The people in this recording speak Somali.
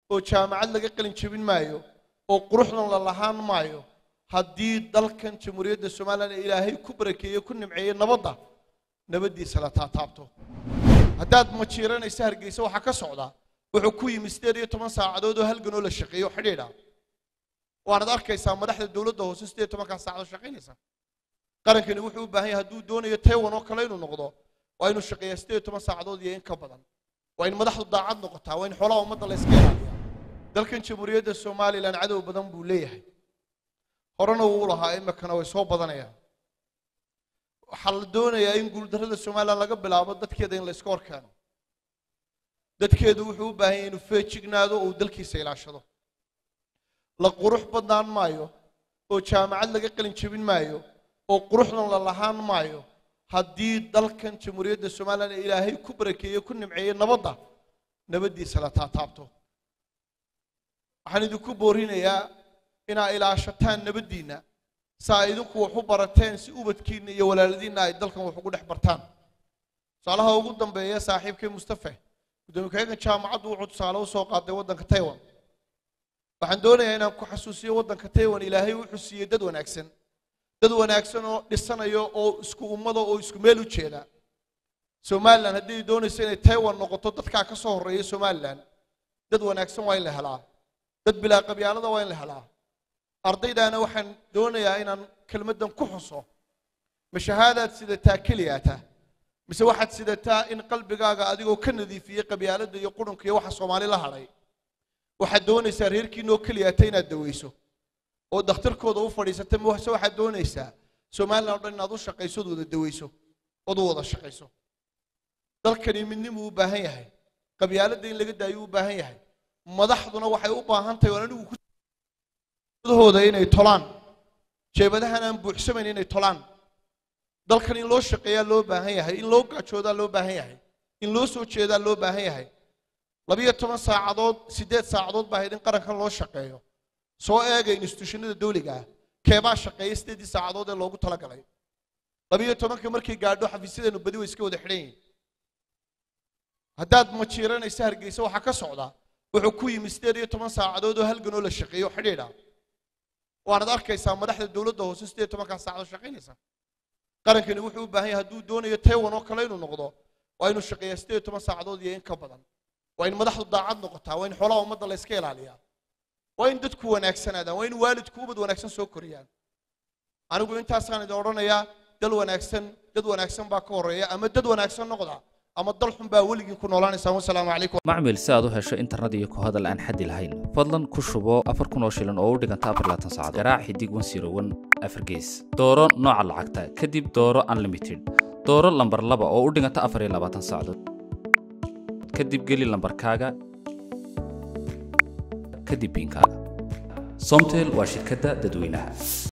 oo jaamacad laga qalin jabin maayo oo quruxdan la lahaan maayo haddii dalkan jamhuuriyadda Soomaaliland Ilaahay ku barakeeyo ku nimceeyo nabadiisa la taabto haddaad ma jiiranaysa Hargeysa waxa ka socda wuxuu ku yimi 18 saacadood oo halgan oo la shaqeeyo xidhiidha waad arkaysaa madaxda dawladda hoose 18 saacadood shaqeynaysa qarankani wuxuu u baahan yahay hadduu doonayo Taiwan oo kale inuu noqdo waa inuu shaqeeyo 18 saacadood iyo in ka badan waa in madaxdu daacad noqotaa waa in xoolaha ummadda la iska ilaaliyo dalkan jamhuuriyadda Soomaaliland cadow badan buu leeyahay horena uu lahaa imikana way soo badanayaan waxa la doonayaa in guuldarrada Soomaaliland laga bilaabo dadkeeda in la iska horkeeno dadkeedu wuxuu u baahan yahay inuu feejignaado oo dalkiisa ilaashado la qurux badnaan maayo oo jaamacad laga qalin jabin maayo oo quruxdan la lahaan maayo haddii dalkan jamhuuriyadda Soomaaliland Ilaahay ku barakeeyo ku nimceeyo nabadiisa la taabto waxaan idinku boorinayaa inaa ilaashataan nabadiina saa idinku wax u barateen si ubadkiina iyo walaaladiina ay dalkan wax ugu dhex bartaan salaha ugu dambeeya saaxiibkay Mustafa gudoomiyaha jaamacaddu wuxuu tusaale u soo qaaday wadanka Taiwan waxaan doonayaa inaan ku xasuusiyo wadanka Taiwan Ilaahay wuxuu siiyay dad wanaagsan oo dhisanayo oo isku ummado oo isku meel u jeeda Soomaaliland haddii doonayso inay Taiwan noqoto dadka ka soo horeeya Soomaaliland dad wanaagsan waa in la helaa dad bilaa qabyaalada waa in la helaa ardaydaana waxaan doonayaa inaan kelmadan ku xuso mashahaadaad sidataa kaliyaata mise waxaad sidataa in qalbigaaga adigoo ka nadiifiyay qabyaalada iyo qudunka iyo waxa Soomaali la haray waxaad doonaysaa reerkiinoo kaliyaata inaad daweyso oo dhakhtarkooda u fadhiisatay waxaad doonaysaa Soomaaliland oo dhan inaad u shaqayso wada daweyso oo wada shaqayso dalkani midnimo u baahan yahay qabyaalada in laga daayo u baahan yahay madaxduna waxay u baahan tahay oo anigu hooda inay tolaan jeebadahan aan buuxsamayn inay tolaan dalkan in loo shaqeeyaa loo baahan yahay in loo gaajoodaa loo baahan yahay in loo soo jeedaa loo baahan yahay 12 saacadood 8 saacadood baa in qarankan loo shaqeeyo soo eegay institutionada dawliga keebaa shaqeeya 8 saacadood ee loogu talagalay 12 markii gaadho xafiisyadeennu badi way iska wada xidhan yihiin haddaad ma jiiranaysa Hargeysa waxa ka socda wuxuu ku yimi 18 saacadood oo halgan oo la shaqeeyo xidhiidha waad arkaysaa madaxda dawladda hoose 18 saacadood shaqeynaysa qarankani wuxuu u baahan yahay hadduu doonayo Taiwan oo kale inuu noqdo waa inuu shaqeeyo 18 saacadood iyo in ka badan waa in madaxdu daacad noqotaa waa in xoolaha ummadda la iska ilaaliyo waa in dadku wanaagsanaadaan waa in waalidku ubad wanaagsan soo koriyaan anigu intaasaan idin oranayaa dad wanaagsan baa ka horeeya ama dad wanaagsan noqda ama dal xun baa waligiin ku noolaanaysa wassalaamu calaykum macmiil si aad u hesho internet iyo ku hadal aan xad lahayn fadlan ku shubo 4,000 shilin oo u dhiganta 24 saacadood garaac xidig 101 afargees dooro nooca lacagta kadib dooro unlimited dooro lambar 2 oo u dhiganta 24 saacadood kadib geli lambarkaaga kadib biinkaaga Somtel waa shirkadda dadweynaha